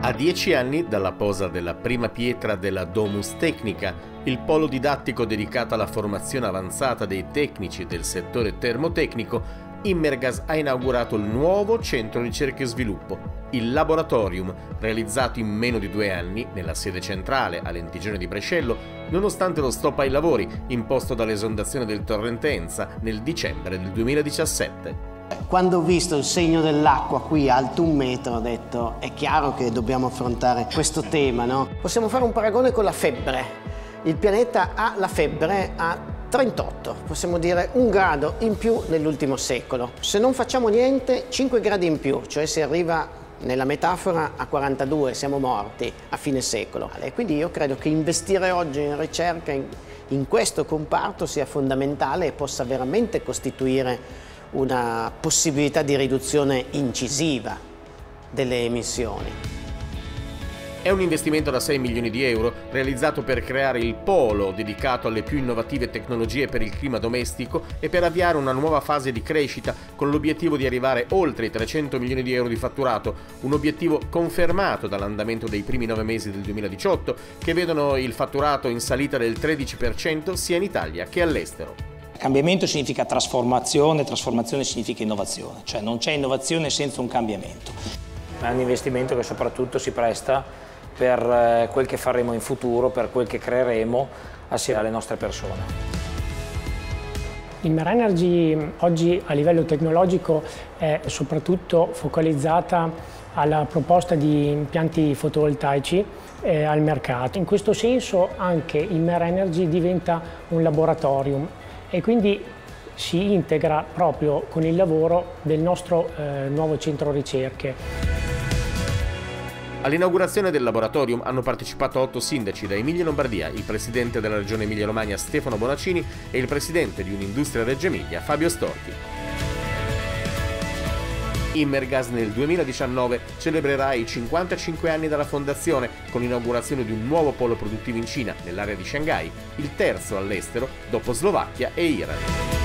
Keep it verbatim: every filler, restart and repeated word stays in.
A dieci anni dalla posa della prima pietra della Domus Tecnica, il polo didattico dedicato alla formazione avanzata dei tecnici del settore termotecnico, Immergas ha inaugurato il nuovo centro ricerca e sviluppo, il Laboratorium, realizzato in meno di due anni nella sede centrale a Lentigione di Brescello, nonostante lo stop ai lavori imposto dall'esondazione del torrente Enza nel dicembre del duemiladiciassette. Quando ho visto il segno dell'acqua qui alto un metro ho detto è chiaro che dobbiamo affrontare questo tema, no? Possiamo fare un paragone con la febbre. Il pianeta ha la febbre a trentotto, possiamo dire un grado in più nell'ultimo secolo. Se non facciamo niente, cinque gradi in più, cioè si arriva nella metafora a quarantadue, siamo morti a fine secolo. E quindi io credo che investire oggi in ricerca in, in questo comparto sia fondamentale e possa veramente costituire una possibilità di riduzione incisiva delle emissioni. È un investimento da sei milioni di euro realizzato per creare il polo dedicato alle più innovative tecnologie per il clima domestico e per avviare una nuova fase di crescita con l'obiettivo di arrivare oltre i trecento milioni di euro di fatturato, un obiettivo confermato dall'andamento dei primi nove mesi del duemiladiciotto che vedono il fatturato in salita del tredici per cento sia in Italia che all'estero. Cambiamento significa trasformazione, trasformazione significa innovazione, cioè non c'è innovazione senza un cambiamento. È un investimento che soprattutto si presta per quel che faremo in futuro, per quel che creeremo assieme alle nostre persone. Il Mare Energy oggi a livello tecnologico è soprattutto focalizzata alla proposta di impianti fotovoltaici eh, al mercato. In questo senso anche il Mare Energy diventa un laboratorium e quindi si integra proprio con il lavoro del nostro eh, nuovo centro ricerche. All'inaugurazione del Laboratorium hanno partecipato otto sindaci da Emilia e Lombardia, il presidente della regione Emilia-Romagna Stefano Bonaccini e il presidente di Un'Industria Reggio Emilia Fabio Storti. Immergas nel duemiladiciannove celebrerà i cinquantacinque anni dalla fondazione con l'inaugurazione di un nuovo polo produttivo in Cina, nell'area di Shanghai, il terzo all'estero dopo Slovacchia e Iran.